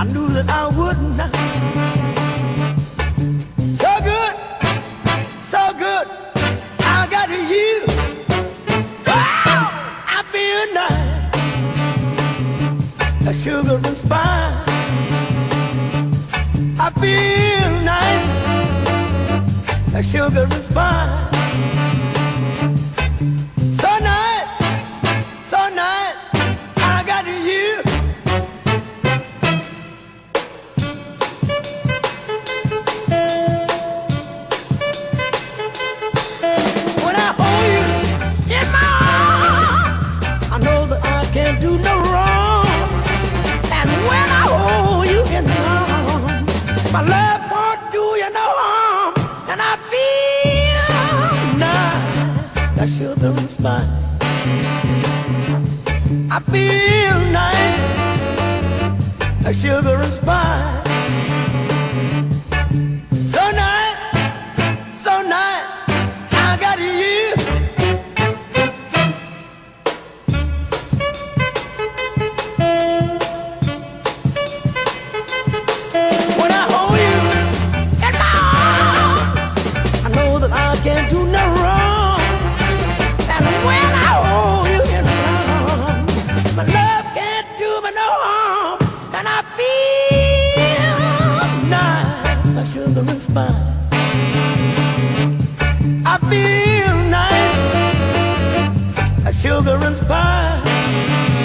knew that I would not. So good, so good, I got you. Oh, I feel nice, a sugar and spice. I feel nice, a sugar and spice. So nice, so nice, I got you. When I hold you in my arms, I know that I can't do no wrong. And when I hold you in my arms, my love won't do you no harm. And I feel nice, like sugar and spice. I feel nice, like sugar and spice. So nice, so nice, I got you. When I hold you in my arms, I know that I can't do no wrong. And when I hold you in my arms, my love can't do me no harm. And I feel nice, like sugar and spice. I feel nice, like sugar and spice.